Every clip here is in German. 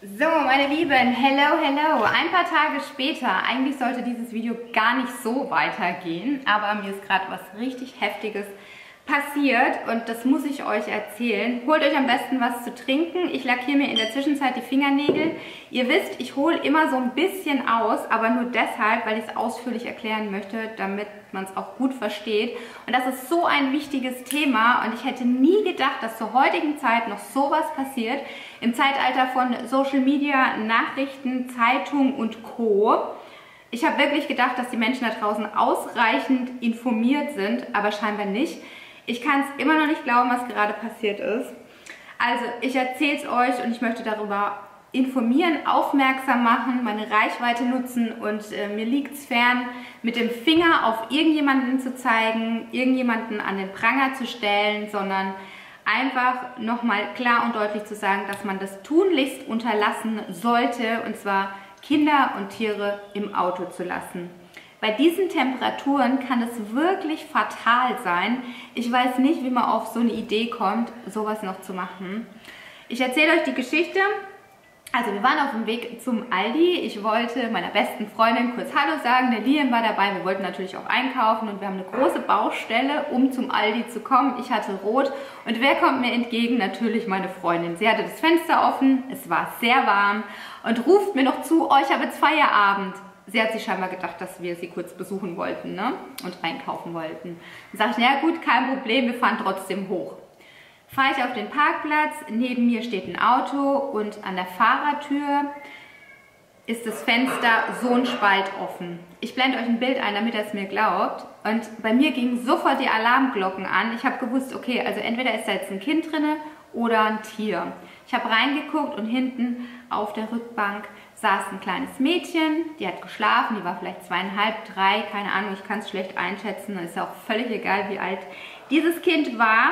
So, meine Lieben, hello, hello. Ein paar Tage später, eigentlich sollte dieses Video gar nicht so weitergehen, aber mir ist gerade was richtig Heftiges passiert und das muss ich euch erzählen. Holt euch am besten was zu trinken. Ich lackiere mir in der Zwischenzeit die Fingernägel. Ihr wisst, ich hole immer so ein bisschen aus, aber nur deshalb, weil ich es ausführlich erklären möchte, damit man es auch gut versteht. Und das ist so ein wichtiges Thema und ich hätte nie gedacht, dass zur heutigen Zeit noch sowas passiert. Im Zeitalter von Social Media, Nachrichten, Zeitung und Co. Ich habe wirklich gedacht, dass die Menschen da draußen ausreichend informiert sind, aber scheinbar nicht. Ich kann es immer noch nicht glauben, was gerade passiert ist. Also, ich erzähle es euch und ich möchte darüber informieren, aufmerksam machen, meine Reichweite nutzen und mir liegt es fern, mit dem Finger auf irgendjemanden zu zeigen, irgendjemanden an den Pranger zu stellen, sondern einfach nochmal klar und deutlich zu sagen, dass man das tunlichst unterlassen sollte, und zwar Kinder und Tiere im Auto zu lassen. Bei diesen Temperaturen kann es wirklich fatal sein. Ich weiß nicht, wie man auf so eine Idee kommt, sowas noch zu machen. Ich erzähle euch die Geschichte. Also wir waren auf dem Weg zum Aldi. Ich wollte meiner besten Freundin kurz Hallo sagen. Der Liam war dabei. Wir wollten natürlich auch einkaufen und wir haben eine große Baustelle, um zum Aldi zu kommen. Ich hatte rot. Und wer kommt mir entgegen? Natürlich meine Freundin. Sie hatte das Fenster offen, es war sehr warm und ruft mir noch zu, oh, ich habe jetzt Feierabend. Sie hat sich scheinbar gedacht, dass wir sie kurz besuchen wollten, ne? Und einkaufen wollten. Dann sage ich, na gut, kein Problem, wir fahren trotzdem hoch. Fahre ich auf den Parkplatz, neben mir steht ein Auto und an der Fahrertür ist das Fenster so ein Spalt offen. Ich blende euch ein Bild ein, damit ihr es mir glaubt. Und bei mir gingen sofort die Alarmglocken an. Ich habe gewusst, okay, also entweder ist da jetzt ein Kind drin oder ein Tier. Ich habe reingeguckt und hinten auf der Rückbank saß ein kleines Mädchen, die hat geschlafen, die war vielleicht 2,5, 3, keine Ahnung, ich kann es schlecht einschätzen, ist ja auch völlig egal, wie alt dieses Kind war.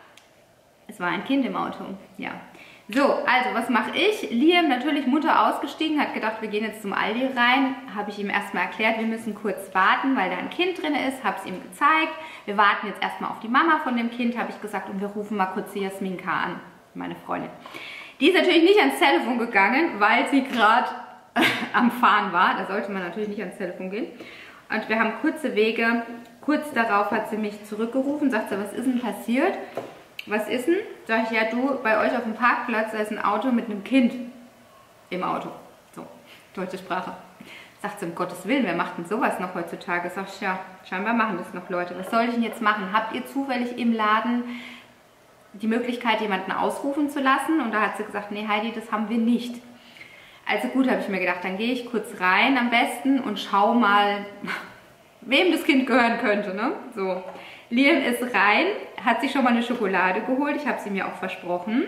Es war ein Kind im Auto, ja. So, also was mache ich? Liam natürlich munter ausgestiegen, hat gedacht, wir gehen jetzt zum Aldi rein. Habe ich ihm erstmal erklärt, wir müssen kurz warten, weil da ein Kind drin ist, habe es ihm gezeigt. Wir warten jetzt erstmal auf die Mama von dem Kind, habe ich gesagt, und wir rufen mal kurz die Jasminka an, meine Freundin. Die ist natürlich nicht ans Telefon gegangen, weil sie gerade am Fahren war. Da sollte man natürlich nicht ans Telefon gehen. Und wir haben kurze Wege. Kurz darauf hat sie mich zurückgerufen, sagt sie, was ist denn passiert? Was ist denn? Sag ich, ja du, bei euch auf dem Parkplatz, da ist ein Auto mit einem Kind im Auto. So, deutsche Sprache. Sagt sie, um Gottes Willen, wer macht denn sowas noch heutzutage? Sag ich, ja, scheinbar machen das noch Leute. Was soll ich denn jetzt machen? Habt ihr zufällig im Laden die Möglichkeit, jemanden ausrufen zu lassen? Und da hat sie gesagt, nee Heidi, das haben wir nicht. Also gut, habe ich mir gedacht, dann gehe ich kurz rein am besten und schau mal, wem das Kind gehören könnte, ne? So, Liam ist rein, hat sich schon mal eine Schokolade geholt, ich habe sie mir auch versprochen.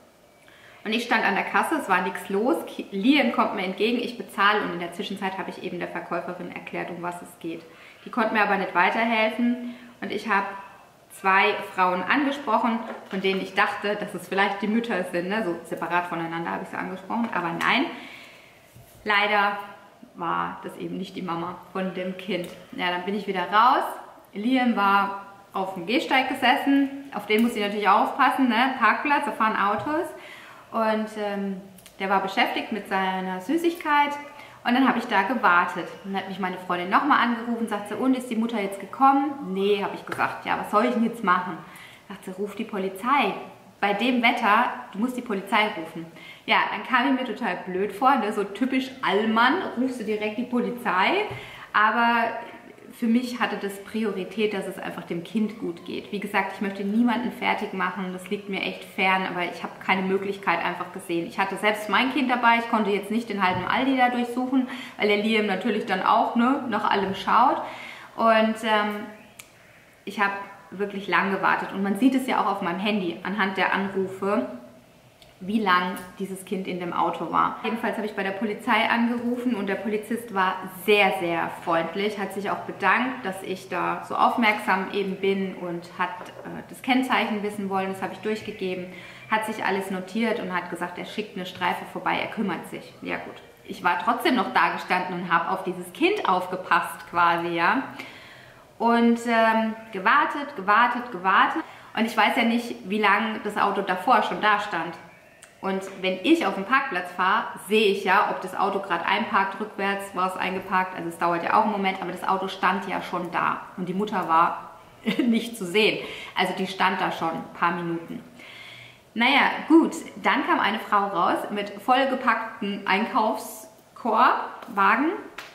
Und ich stand an der Kasse, es war nichts los, Liam kommt mir entgegen, ich bezahle und in der Zwischenzeit habe ich eben der Verkäuferin erklärt, um was es geht. Die konnte mir aber nicht weiterhelfen und ich habe 2 Frauen angesprochen, von denen ich dachte, dass es vielleicht die Mütter sind, ne? So separat voneinander habe ich sie angesprochen, aber nein, leider war das eben nicht die Mama von dem Kind. Ja, dann bin ich wieder raus, Liam war auf dem Gehsteig gesessen, auf den muss ich natürlich aufpassen, ne? Parkplatz, da fahren Autos und der war beschäftigt mit seiner Süßigkeit. Und dann habe ich da gewartet. Dann hat mich meine Freundin nochmal angerufen, sagt sie, und ist die Mutter jetzt gekommen? Nee, habe ich gesagt, ja, was soll ich denn jetzt machen? Sagt sie, ruf die Polizei. Bei dem Wetter, du musst die Polizei rufen. Ja, dann kam ich mir total blöd vor, ne? So typisch Allmann, rufst du direkt die Polizei. Aber für mich hatte das Priorität, dass es einfach dem Kind gut geht. Wie gesagt, ich möchte niemanden fertig machen, das liegt mir echt fern, aber ich habe keine Möglichkeit einfach gesehen. Ich hatte selbst mein Kind dabei, ich konnte jetzt nicht den halben Aldi da durchsuchen, weil der Liam natürlich dann auch, ne, nach allem schaut. Und ich habe wirklich lang gewartet und man sieht es ja auch auf meinem Handy anhand der Anrufe, wie lang dieses Kind in dem Auto war. Jedenfalls habe ich bei der Polizei angerufen und der Polizist war sehr, sehr freundlich, hat sich auch bedankt, dass ich da so aufmerksam eben bin und hat das Kennzeichen wissen wollen, das habe ich durchgegeben, hat sich alles notiert und hat gesagt, er schickt eine Streife vorbei, er kümmert sich. Ja gut, ich war trotzdem noch da gestanden und habe auf dieses Kind aufgepasst quasi, ja. Und gewartet. Und ich weiß ja nicht, wie lange das Auto davor schon da stand. Und wenn ich auf den Parkplatz fahre, sehe ich ja, ob das Auto gerade einparkt, rückwärts war es eingeparkt. Also es dauert ja auch einen Moment, aber das Auto stand ja schon da. Und die Mutter war nicht zu sehen. Also die stand da schon ein paar Minuten. Naja, gut, dann kam eine Frau raus mit vollgepacktem Einkaufskorb-Wagen.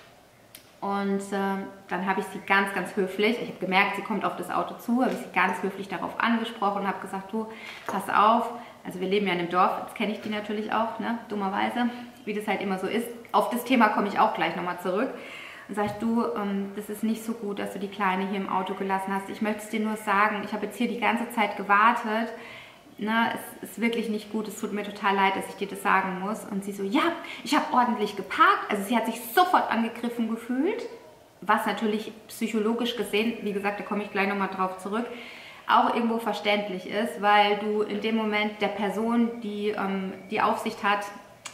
Und dann habe ich sie ganz, ganz höflich, ich habe gemerkt, sie kommt auf das Auto zu, habe ich sie ganz höflich darauf angesprochen und habe gesagt, du, pass auf, also wir leben ja in einem Dorf, jetzt kenne ich die natürlich auch, ne, dummerweise, wie das halt immer so ist. Auf das Thema komme ich auch gleich nochmal zurück. Und sage ich, du, das ist nicht so gut, dass du die Kleine hier im Auto gelassen hast. Ich möchte es dir nur sagen, ich habe jetzt hier die ganze Zeit gewartet. Na, es ist wirklich nicht gut, es tut mir total leid, dass ich dir das sagen muss. Und sie so, ja, ich habe ordentlich geparkt. Also sie hat sich sofort angegriffen gefühlt, was natürlich psychologisch gesehen, wie gesagt, da komme ich gleich nochmal drauf zurück, auch irgendwo verständlich ist, weil du in dem Moment der Person, die die Aufsicht hat,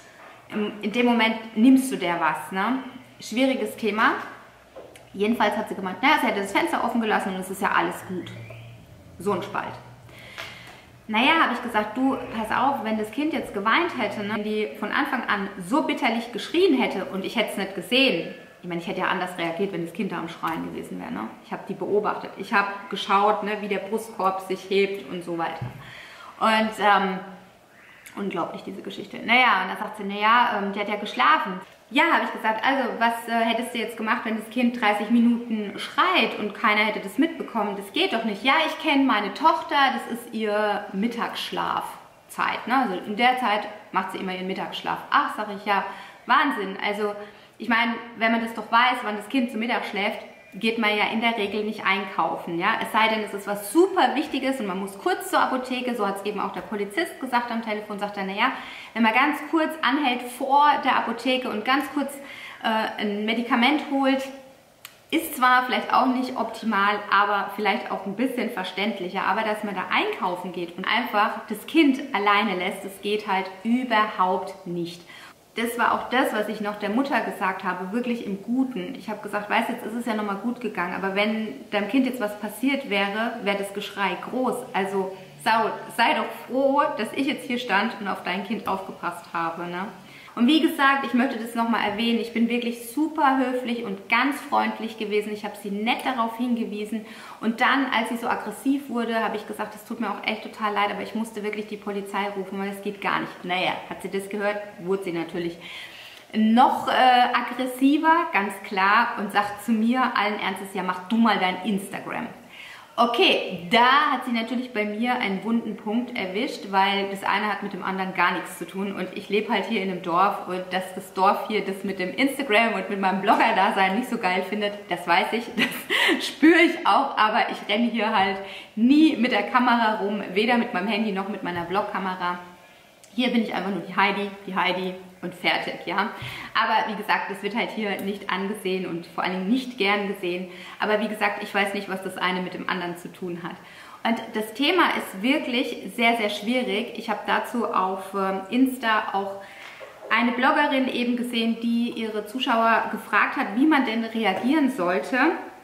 in dem Moment nimmst du der was. Ne? Schwieriges Thema. Jedenfalls hat sie gemeint, naja, sie hätte das Fenster offen gelassen und es ist ja alles gut. So ein Spalt. Naja, habe ich gesagt, du, pass auf, wenn das Kind jetzt geweint hätte, ne, die von Anfang an so bitterlich geschrien hätte und ich hätte es nicht gesehen, ich meine, ich hätte ja anders reagiert, wenn das Kind da am Schreien gewesen wäre. Ne? Ich habe die beobachtet, ich habe geschaut, ne, wie der Brustkorb sich hebt und so weiter. Und unglaublich, diese Geschichte. Naja, und dann sagt sie, naja, die hat ja geschlafen. Ja, habe ich gesagt, also was hättest du jetzt gemacht, wenn das Kind 30 Minuten schreit und keiner hätte das mitbekommen? Das geht doch nicht. Ja, ich kenne meine Tochter, das ist ihr Mittagsschlafzeit. Ne? Also in der Zeit macht sie immer ihren Mittagsschlaf. Ach, sage ich, ja, Wahnsinn. Also ich meine, wenn man das doch weiß, wann das Kind zu Mittag schläft, geht man ja in der Regel nicht einkaufen. Ja? Es sei denn, es ist was super Wichtiges und man muss kurz zur Apotheke, so hat es eben auch der Polizist gesagt am Telefon, sagt er, naja, wenn man ganz kurz anhält vor der Apotheke und ganz kurz ein Medikament holt, ist zwar vielleicht auch nicht optimal, aber vielleicht auch ein bisschen verständlicher, aber dass man da einkaufen geht und einfach das Kind alleine lässt, das geht halt überhaupt nicht. Das war auch das, was ich noch der Mutter gesagt habe, wirklich im Guten. Ich habe gesagt, weißt du, jetzt ist es ja nochmal gut gegangen, aber wenn deinem Kind jetzt was passiert wäre, wäre das Geschrei groß. Also sei doch froh, dass ich jetzt hier stand und auf dein Kind aufgepasst habe. Ne? Und wie gesagt, ich möchte das nochmal erwähnen, ich bin wirklich super höflich und ganz freundlich gewesen. Ich habe sie nett darauf hingewiesen und dann, als sie so aggressiv wurde, habe ich gesagt, es tut mir auch echt total leid, aber ich musste wirklich die Polizei rufen, weil es geht gar nicht. Naja, hat sie das gehört, wurde sie natürlich noch aggressiver, ganz klar, und sagt zu mir allen Ernstes, ja, mach du mal dein Instagram. Okay, da hat sie natürlich bei mir einen wunden Punkt erwischt, weil das eine hat mit dem anderen gar nichts zu tun und ich lebe halt hier in einem Dorf und dass das Dorf hier das mit dem Instagram und mit meinem Blogger-Dasein nicht so geil findet, das weiß ich, das spüre ich auch, aber ich renne hier halt nie mit der Kamera rum, weder mit meinem Handy noch mit meiner Vlogkamera. Hier bin ich einfach nur die Heidi und fertig, ja. Aber wie gesagt, das wird halt hier nicht angesehen und vor allen Dingen nicht gern gesehen. Aber wie gesagt, ich weiß nicht, was das eine mit dem anderen zu tun hat. Und das Thema ist wirklich sehr, sehr schwierig. Ich habe dazu auf Insta auch eine Bloggerin eben gesehen, die ihre Zuschauer gefragt hat, wie man denn reagieren sollte,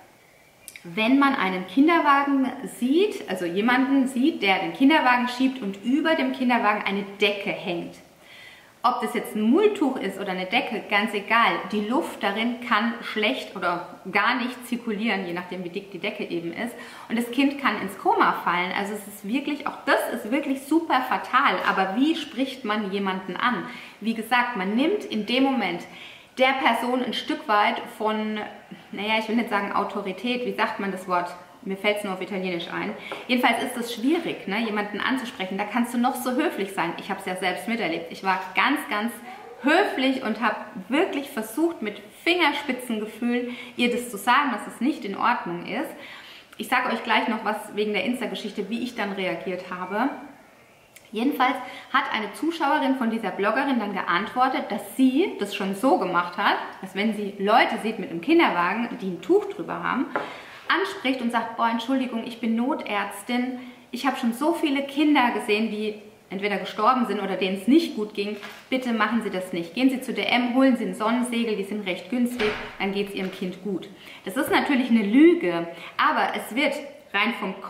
wenn man einen Kinderwagen sieht, also jemanden sieht, der den Kinderwagen schiebt und über dem Kinderwagen eine Decke hängt. Ob das jetzt ein Mulltuch ist oder eine Decke, ganz egal. Die Luft darin kann schlecht oder gar nicht zirkulieren, je nachdem wie dick die Decke eben ist. Und das Kind kann ins Koma fallen. Also es ist wirklich, auch das ist wirklich super fatal. Aber wie spricht man jemanden an? Wie gesagt, man nimmt in dem Moment der Person ein Stück weit von, naja, ich will nicht sagen Autorität, wie sagt man das Wort? Mir fällt es nur auf Italienisch ein. Jedenfalls ist es schwierig, ne, jemanden anzusprechen. Da kannst du noch so höflich sein. Ich habe es ja selbst miterlebt. Ich war ganz, ganz höflich und habe wirklich versucht, mit Fingerspitzengefühl ihr das zu sagen, dass es nicht in Ordnung ist. Ich sage euch gleich noch was wegen der Insta-Geschichte, wie ich dann reagiert habe. Jedenfalls hat eine Zuschauerin von dieser Bloggerin dann geantwortet, dass sie das schon so gemacht hat, dass wenn sie Leute sieht mit einem Kinderwagen, die ein Tuch drüber haben, anspricht und sagt, boah, Entschuldigung, ich bin Notärztin, ich habe schon so viele Kinder gesehen, die entweder gestorben sind oder denen es nicht gut ging, bitte machen Sie das nicht. Gehen Sie zu DM, holen Sie einen Sonnensegel, die sind recht günstig, dann geht es Ihrem Kind gut. Das ist natürlich eine Lüge, aber es wird rein vom Kopf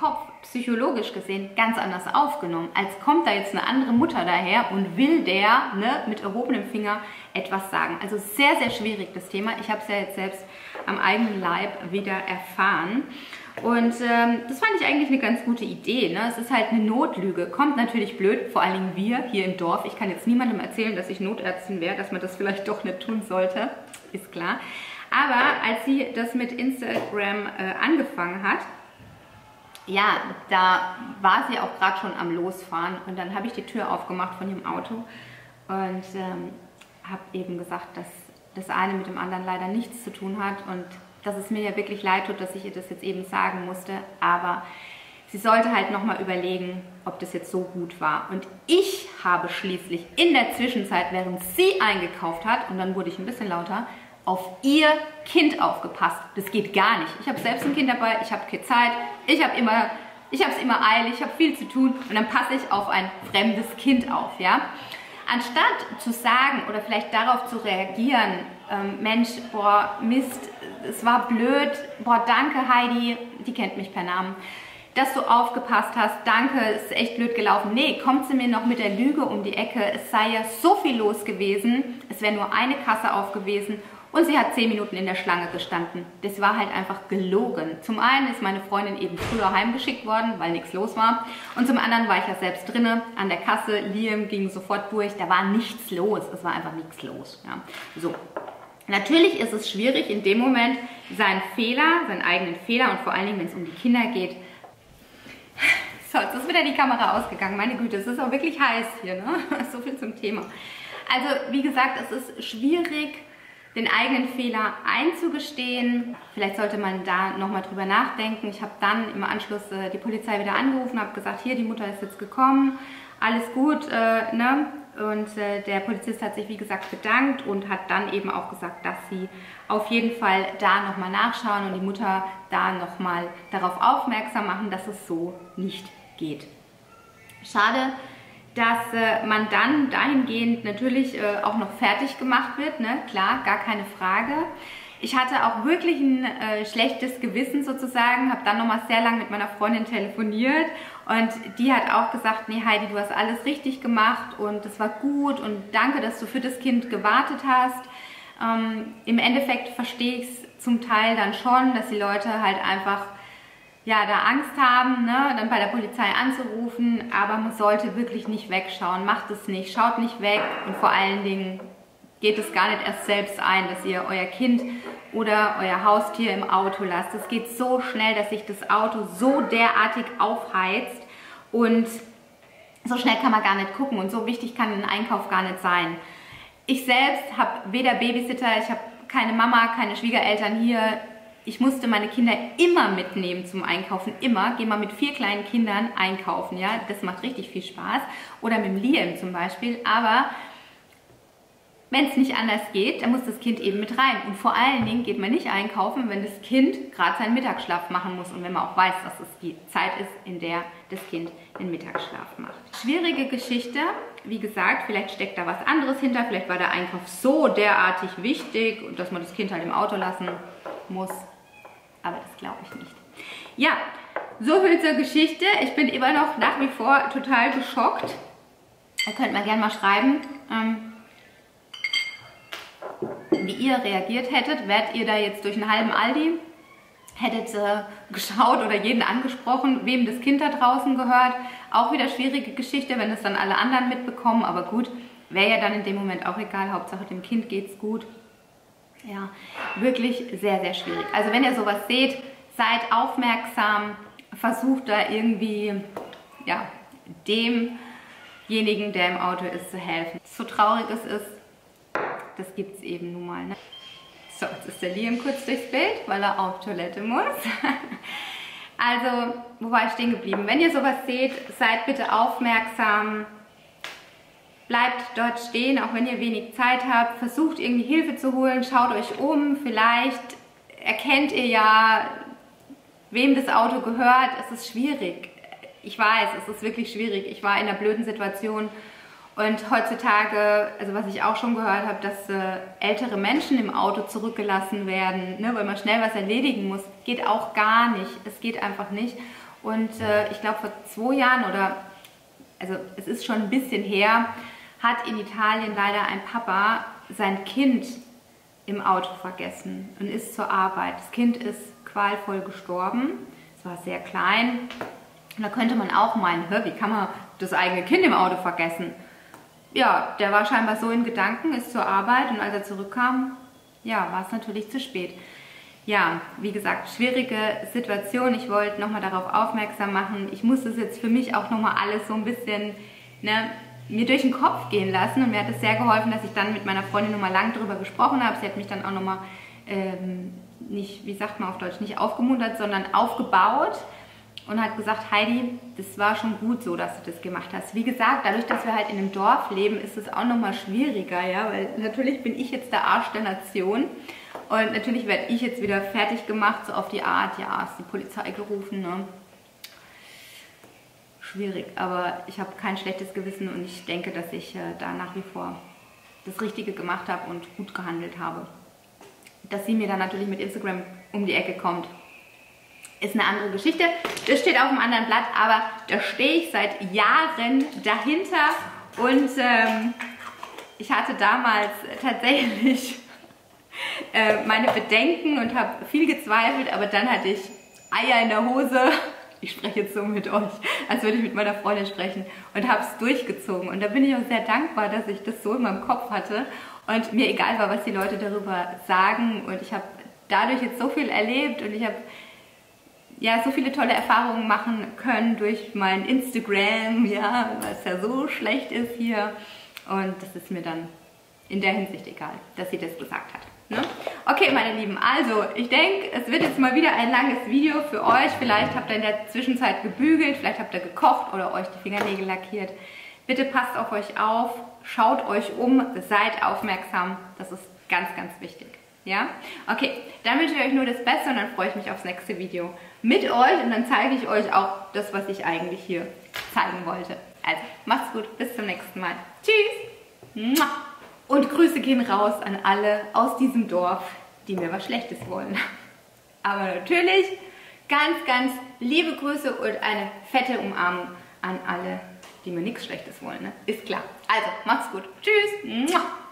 psychologisch gesehen ganz anders aufgenommen, als kommt da jetzt eine andere Mutter daher und will der mit erhobenem Finger etwas sagen. Also sehr, sehr schwierig das Thema. Ich habe es ja jetzt selbst am eigenen Leib wieder erfahren. Und das fand ich eigentlich eine ganz gute Idee. Ne? Es ist halt eine Notlüge. Kommt natürlich blöd, vor allen Dingen wir hier im Dorf. Ich kann jetzt niemandem erzählen, dass ich Notärztin wäre, dass man das vielleicht doch nicht tun sollte. Ist klar. Aber als sie das mit Instagram angefangen hat, ja, da war sie auch gerade schon am Losfahren. Und dann habe ich die Tür aufgemacht von ihrem Auto und habe eben gesagt, dass das eine mit dem anderen leider nichts zu tun hat und dass es mir ja wirklich leid tut, dass ich ihr das jetzt eben sagen musste, aber sie sollte halt nochmal überlegen, ob das jetzt so gut war. Und ich habe schließlich in der Zwischenzeit, während sie eingekauft hat, und dann wurde ich ein bisschen lauter, auf ihr Kind aufgepasst. Das geht gar nicht. Ich habe selbst ein Kind dabei, ich habe keine Zeit, ich habe es immer eilig, ich habe viel zu tun und dann passe ich auf ein fremdes Kind auf, ja. Anstatt zu sagen oder vielleicht darauf zu reagieren, Mensch, boah, Mist, es war blöd, boah, danke Heidi, die kennt mich per Namen, dass du aufgepasst hast, danke, es ist echt blöd gelaufen. Nee, kommt sie mir noch mit der Lüge um die Ecke, es sei ja so viel los gewesen, es wäre nur eine Kasse auf gewesen und sie hat 10 Minuten in der Schlange gestanden. Das war halt einfach gelogen. Zum einen ist meine Freundin eben früher heimgeschickt worden, weil nichts los war. Und zum anderen war ich ja selbst drinne an der Kasse. Liam ging sofort durch. Da war nichts los. Es war einfach nichts los. Ja. So. Natürlich ist es schwierig, in dem Moment seinen eigenen Fehler und vor allen Dingen, wenn es um die Kinder geht. So, jetzt ist wieder die Kamera ausgegangen. Meine Güte, es ist auch wirklich heiß hier. Ne? So viel zum Thema. Also, wie gesagt, es ist schwierig, den eigenen Fehler einzugestehen. Vielleicht sollte man da nochmal drüber nachdenken. Ich habe dann im Anschluss die Polizei wieder angerufen, habe gesagt, hier, die Mutter ist jetzt gekommen, alles gut, ne? Und der Polizist hat sich, wie gesagt, bedankt und hat dann eben auch gesagt, dass sie auf jeden Fall da nochmal nachschauen und die Mutter da nochmal darauf aufmerksam machen, dass es so nicht geht. Schade, dass man dann dahingehend natürlich auch noch fertig gemacht wird, ne? Klar, gar keine Frage. Ich hatte auch wirklich ein schlechtes Gewissen sozusagen, habe dann nochmal sehr lange mit meiner Freundin telefoniert und die hat auch gesagt, nee Heidi, du hast alles richtig gemacht und das war gut und danke, dass du für das Kind gewartet hast. Im Endeffekt verstehe ich es zum Teil dann schon, dass die Leute halt einfach ja, da Angst haben, ne, dann bei der Polizei anzurufen, aber man sollte wirklich nicht wegschauen, macht es nicht, schaut nicht weg und vor allen Dingen geht es gar nicht erst selbst ein, dass ihr euer Kind oder euer Haustier im Auto lasst. Es geht so schnell, dass sich das Auto so derartig aufheizt und so schnell kann man gar nicht gucken und so wichtig kann ein Einkauf gar nicht sein. Ich selbst habe weder Babysitter, ich habe keine Mama, keine Schwiegereltern hier. Ich musste meine Kinder immer mitnehmen zum Einkaufen, immer. Geh mal mit 4 kleinen Kindern einkaufen, ja, das macht richtig viel Spaß. Oder mit dem Liam zum Beispiel, aber wenn es nicht anders geht, dann muss das Kind eben mit rein. Und vor allen Dingen geht man nicht einkaufen, wenn das Kind gerade seinen Mittagsschlaf machen muss und wenn man auch weiß, dass es die Zeit ist, in der das Kind den Mittagsschlaf macht. Schwierige Geschichte, wie gesagt, vielleicht steckt da was anderes hinter, vielleicht war der Einkauf so derartig wichtig, dass man das Kind halt im Auto lassen muss. Aber das glaube ich nicht. Ja, so viel zur Geschichte. Ich bin immer noch nach wie vor total geschockt. Da könnt ihr gerne mal schreiben, wie ihr reagiert hättet. Wärt ihr da jetzt durch einen halben Aldi, hättet geschaut oder jeden angesprochen, wem das Kind da draußen gehört. Auch wieder schwierige Geschichte, wenn es dann alle anderen mitbekommen. Aber gut, wäre ja dann in dem Moment auch egal. Hauptsache dem Kind geht's gut. Ja, wirklich sehr, sehr schwierig. Also wenn ihr sowas seht, seid aufmerksam, versucht da irgendwie, ja, demjenigen, der im Auto ist, zu helfen. So traurig es ist, das gibt es eben nun mal. Ne? So, jetzt ist der Liam kurz durchs Bild, weil er auf Toilette muss. Also, wo war ich stehen geblieben? Wenn ihr sowas seht, seid bitte aufmerksam. Bleibt dort stehen, auch wenn ihr wenig Zeit habt. Versucht irgendwie Hilfe zu holen. Schaut euch um. Vielleicht erkennt ihr ja, wem das Auto gehört. Es ist schwierig. Ich weiß, es ist wirklich schwierig. Ich war in einer blöden Situation. Und heutzutage, also was ich auch schon gehört habe, dass ältere Menschen im Auto zurückgelassen werden, ne, weil man schnell was erledigen muss. Geht auch gar nicht. Es geht einfach nicht. Und ich glaube vor 2 Jahren also es ist schon ein bisschen her, hat in Italien leider ein Papa sein Kind im Auto vergessen und ist zur Arbeit. Das Kind ist qualvoll gestorben. Es war sehr klein. Und da könnte man auch meinen, wie kann man das eigene Kind im Auto vergessen? Ja, der war scheinbar so in Gedanken, ist zur Arbeit und als er zurückkam, ja, war es natürlich zu spät. Ja, wie gesagt, schwierige Situation. Ich wollte nochmal darauf aufmerksam machen. Ich muss das jetzt für mich auch nochmal alles so ein bisschen mir durch den Kopf gehen lassen. Und mir hat es sehr geholfen, dass ich dann mit meiner Freundin nochmal lang darüber gesprochen habe. Sie hat mich dann auch nochmal, nicht, wie sagt man auf Deutsch, nicht aufgemuntert, sondern aufgebaut. Und hat gesagt, Heidi, das war schon gut so, dass du das gemacht hast. Wie gesagt, dadurch, dass wir halt in einem Dorf leben, ist es auch nochmal schwieriger, ja, weil natürlich bin ich jetzt der Arsch der Nation und natürlich werde ich jetzt wieder fertig gemacht, so auf die Art, ja, ist die Polizei gerufen, ne? Schwierig, aber ich habe kein schlechtes Gewissen und ich denke, dass ich da nach wie vor das Richtige gemacht habe und gut gehandelt habe. Dass sie mir dann natürlich mit Instagram um die Ecke kommt, ist eine andere Geschichte. Das steht auf einem anderen Blatt, aber da stehe ich seit Jahren dahinter und ich hatte damals tatsächlich meine Bedenken und habe viel gezweifelt, aber dann hatte ich Eier in der Hose. Ich spreche jetzt so mit euch, als würde ich mit meiner Freundin sprechen und habe es durchgezogen. Und da bin ich auch sehr dankbar, dass ich das so in meinem Kopf hatte und mir egal war, was die Leute darüber sagen. Und ich habe dadurch jetzt so viel erlebt und ich habe ja so viele tolle Erfahrungen machen können durch mein Instagram, ja, was ja so schlecht ist hier. Und das ist mir dann in der Hinsicht egal, dass sie das gesagt hat. Ne? Okay, meine Lieben, also ich denke, es wird jetzt mal wieder ein langes Video für euch. Vielleicht habt ihr in der Zwischenzeit gebügelt, vielleicht habt ihr gekocht oder euch die Fingernägel lackiert. Bitte passt auf euch auf, schaut euch um, seid aufmerksam. Das ist ganz, ganz wichtig. Ja? Okay, dann wünsche ich euch nur das Beste und dann freue ich mich aufs nächste Video mit euch und dann zeige ich euch auch das, was ich eigentlich hier zeigen wollte. Also, macht's gut, bis zum nächsten Mal. Tschüss! Und Grüße gehen raus an alle aus diesem Dorf, die mir was Schlechtes wollen. Aber natürlich ganz, ganz liebe Grüße und eine fette Umarmung an alle, die mir nichts Schlechtes wollen. Ne? Ist klar. Also, macht's gut. Tschüss!